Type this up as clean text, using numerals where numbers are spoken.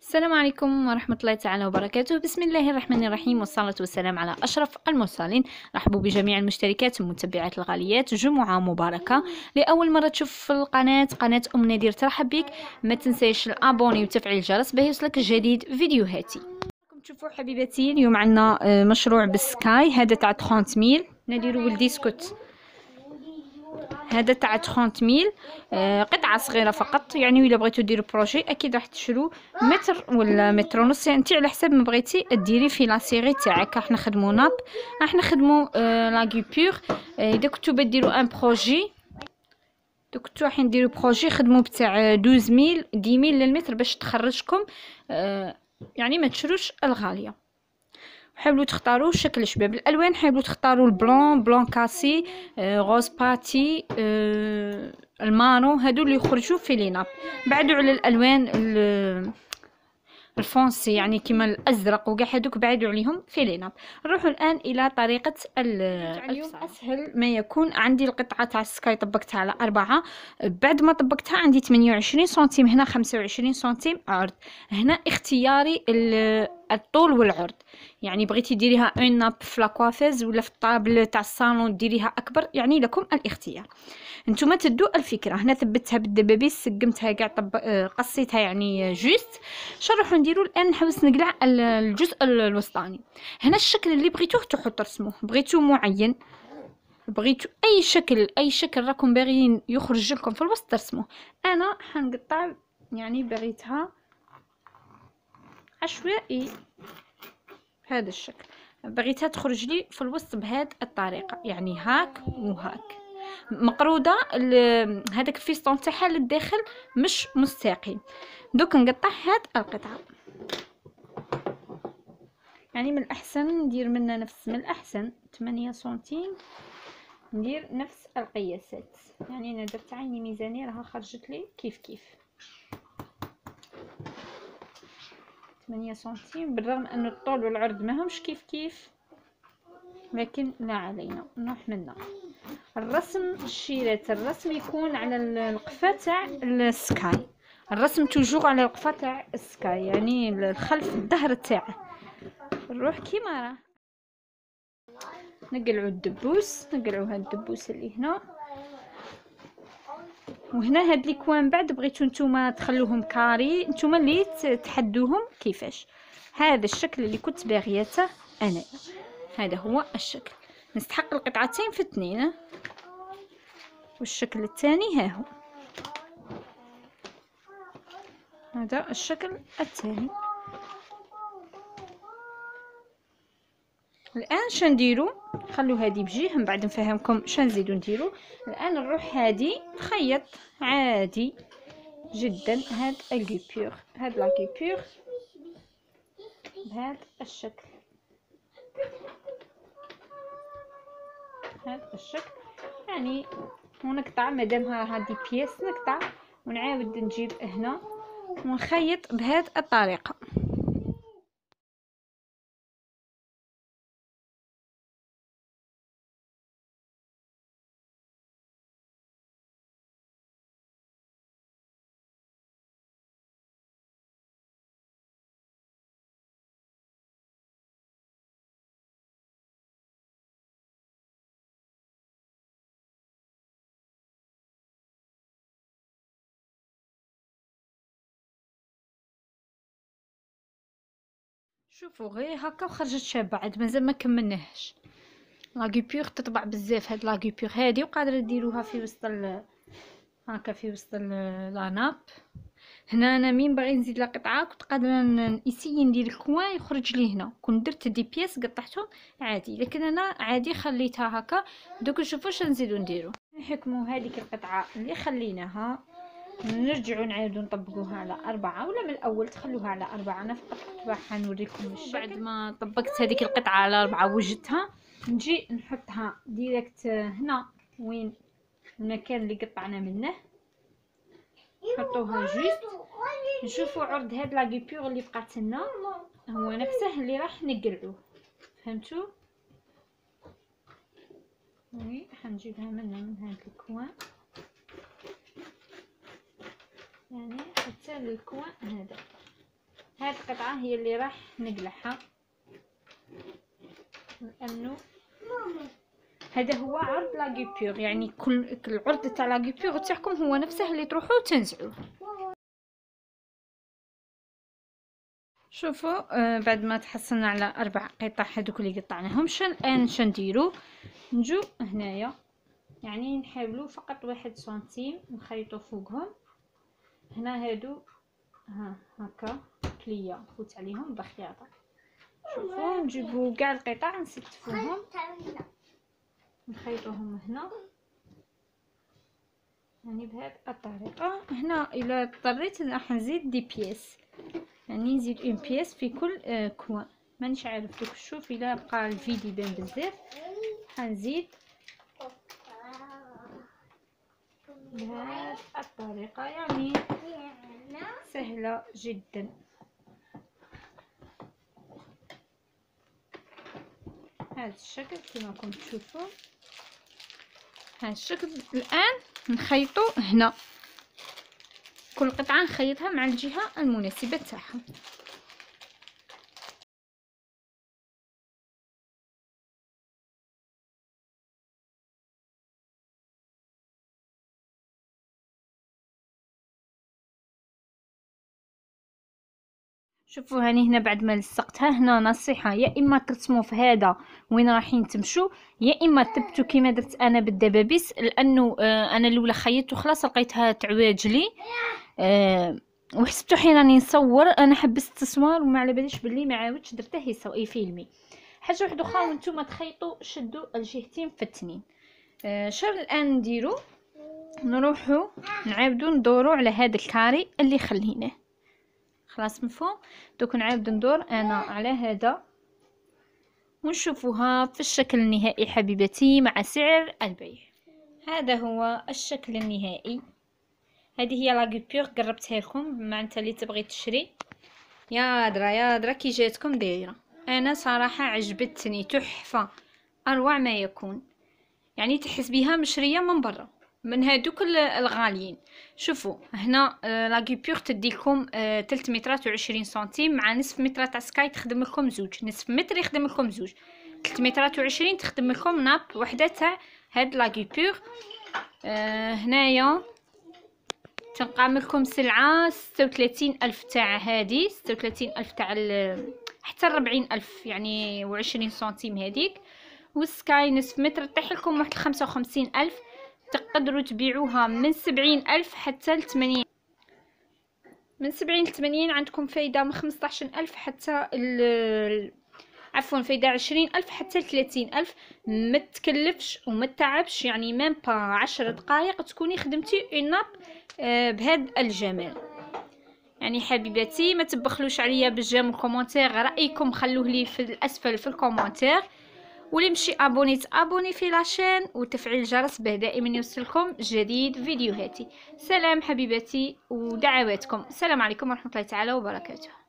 السلام عليكم ورحمة الله تعالى وبركاته. بسم الله الرحمن الرحيم، والصلاة والسلام على أشرف المرسلين. رحبوا بجميع المشتركات والمتبعات الغاليات، جمعة مباركة. لأول مرة تشوف القناة، قناة أم نادير ترحب بك. ما تنسيش الابوني وتفعيل الجرس باش يوصلك جديد فيديوهاتي. راكم تشوفوا حبيباتي اليوم عندنا مشروع بالسكاي. هذا تاع 30 نديرو ولدي سكوت. هذا تاع 30 قطعه صغيره فقط. يعني الا بغيتو ديروا بروجي اكيد راح تشرو متر ولا متر ونص، يعني انت على حسب ما بغيتي ديري في لا سيري تاعك. راح نخدمو ناب، راح نخدمو لا غيبور. اذا كنتو بديروا ان بروجي، كنتو راح نديروا بروجي خدمو بتاع 12000 10000 للمتر باش تخرجكم. يعني ما تشروش الغاليه. حاولوا تختاروا شكل شباب. الالوان حاولوا تختاروا بلون كاسي، غوز باتي، المانو. هادو اللي يخرجوا في ليناب. بعدوا على الالوان الفونسي، يعني كيما الازرق وكاع هذوك بعدوا عليهم في ليناب. نروحوا الان الى طريقه اليوم. اسهل ما يكون. عندي القطعه تاع السكاي طبقتها على 4. بعد ما طبقتها عندي 28 سنتيم هنا، 25 سنتيم عرض هنا. اختياري الطول والعرض. يعني بغيتي ديريها اون ناب في لاكوافيز ولا في الطابل تاع الصالون ديريها اكبر، يعني لكم الاختيار. نتوما تدوا الفكره. هنا ثبتها بالدبابيس، سقمتها كاع، قصيتها يعني جوست. شنروحو نديرو الان؟ نحوس نقلع الجزء الوسطاني. هنا الشكل اللي بغيتوه تحط رسموه. بغيتو معين، بغيتو اي شكل، اي شكل راكم باغيين يخرج لكم في الوسط ترسموه. انا حنقطع، يعني بغيتها عشوائي بهذا الشكل. بغيتها تخرج لي في الوسط بهذه الطريقه، يعني هاك وهاك مقروده. هذاك الفيستون تاعها للداخل مش مستقيم. دوك نقطع هاد القطعه. يعني من الاحسن ندير منها نفس، من الاحسن 8 سنتيم ندير نفس القياسات. يعني انا درت عيني ميزانيه راها خرجت لي كيف كيف 8 سنتيم. بالرغم ان الطول والعرض ما همش كيف كيف، لكن لا علينا نروح منا. الرسم الشيرات، الرسم يكون على القفا تاع السكاي. الرسم توجور على القفا تاع السكاي، يعني الخلف الظهر تاعه. نروح كيما راه نقلعوا الدبوس، نقلعوا هاد الدبوس اللي هنا وهنا. هاد لي كوان بعد بغيتو نتوما تخلوهم كاري، نتوما اللي تحدوهم كيفاش. هذا الشكل اللي كنت باغيته انا، هذا هو الشكل. نستحق القطعتين في 2. والشكل الثاني ها هو، هذا الشكل الثاني. الان شنديرو؟ خلو هذه بجيه، من بعد نفهمكم شنزيدو نديرو. الان نروح هذه نخيط عادي جدا. هاد الكيبور، هاد لاكيبور بهذا الشكل، هذا الشكل. يعني ونقطع مادامها هذه بياس، نقطع ونعاود نجيب هنا ونخيط بهذه الطريقه. شوفوا غير هكا وخرجت شابه. عاد مازال ما كملناهاش. لاغيبور تطبع بزاف. هاد لاغيبور هادي وقادره ديروها في وسط هكا في وسط لاناب. هنا انا مين باغي نزيد لا قطعه كنت قادره نسيي ندير الكوان يخرج لي هنا. كنت درت دي بياس قطعتهم عادي، لكن انا عادي خليتها هكا. دوك نشوفوا واش نزيدو نديرو. نحكموا هذيك القطعه اللي خليناها، نرجعوا نعاودوا نطبقوها على 4 ولا من الاول تخلوها على 4. انا فقط راح نوريكم الشكل. بعد ما طبقت هذيك القطعه على 4 وجدتها، نجي نحطها ديريكت هنا وين المكان اللي قطعنا منه. نحطوها جوست. نشوفوا عرض هاد لاغيبور اللي بقات لنا هو نفسه اللي راح نقلعوه. فهمتوا؟ وي حنجيبها من هاد الكوان، يعني حتى للكوان هذا. هاد القطعه هي اللي راح نقلعها، لانه هذا هو عرض لاغيبيور، يعني كل العرض تاع لاغيبيور تاعكم هو نفسه اللي تروحوا تنزعوه. شوفوا بعد ما تحصلنا على 4 قطع هذوك اللي قطعناهم، الان شنديرو نجو هنايا، يعني نحاولوا فقط 1 سنتيم نخيطوا فوقهم. هنا هادو هكا بليا نفوت عليهم بخياطه. شوفوا نجيبوا كاع القطع نستفوهم نخيطوهم هنا، يعني بهذه الطريقه. هنا الا اضطريت راح نزيد دي بيس، يعني نزيد اون بيس في كل كوان. مانيش عارف دوك شوف الا بقى الفيديو يبان بزاف حنزيد بهذه الطريقه، يعني سهله جدا. هذا الشكل كما راكم تشوفوا، هذا الشكل. الان نخيطو هنا كل قطعه نخيطها مع الجهه المناسبه تاعها. شوفوا هاني هنا بعد ما لصقتها، هنا نصيحه، يا اما ترسموا في هذا وين رايحين تمشوا، يا اما تبتوا كيما درت انا بالدبابيس، لانه انا الاولى خيطت وخلاص لقيتها تعواج لي وحسبتو حين راني نصور انا حبست التصوير وما على باليش بلي ما عاودش درته يفيلمي. حاجه واحده اخرى، وانتم تخيطوا شدوا الجهتين في التنين. شنو الان نديرو؟ نروحوا نعاودوا ندوروا على هذا الكاري اللي خليناه، خلاص مفهوم. دوك نعاود ندور انا على هذا ونشوفوها في الشكل النهائي حبيبتي مع سعر البيع. هذا هو الشكل النهائي. هذه هي لاغيبيور، قربتها لكم معناتها اللي تبغي تشري. يا درا كي جاتكم دايره. انا صراحه عجبتني تحفه، اروع ما يكون، يعني تحس بها مشريه من برا من هادوك الغاليين. شوفوا هنا لاغيبيور تدي لكم 3 مترات و20 سنتيم مع نصف متر تاع سكاي تخدم لكم زوج، نصف متر يخدم لكم زوج، 3 مترات و20 تخدم لكم ناب وحده تاع هاد لاغيبيور. هنايا تنقام لكم سلعه 36,000 تاع هادي، 36,000 تاع حتى 40,000 يعني و20 سنتيم هذيك، والسكاي نصف متر طيح لكم واحد 55,000. تقدروا تبيعوها من 70,000 حتى ل 80، من 70 ل 80 عندكم فايده من 15,000 حتى عفوا فايده 20,000 حتى ل 30,000. ما تكلفش وما تعبش، يعني ميم با 10 دقائق تكوني خدمتي اون ناب بهذا الجمال. يعني حبيباتي ما تبخلوش عليا بالجيم والكومونتير، رايكم خلوه لي في الاسفل في الكومونتير، واللي مشي ابوني في لاشين وتفعيل الجرس به دائما يوصلكم جديد فيديوهاتي. سلام حبيباتي ودعواتكم، السلام عليكم ورحمه الله تعالى وبركاته.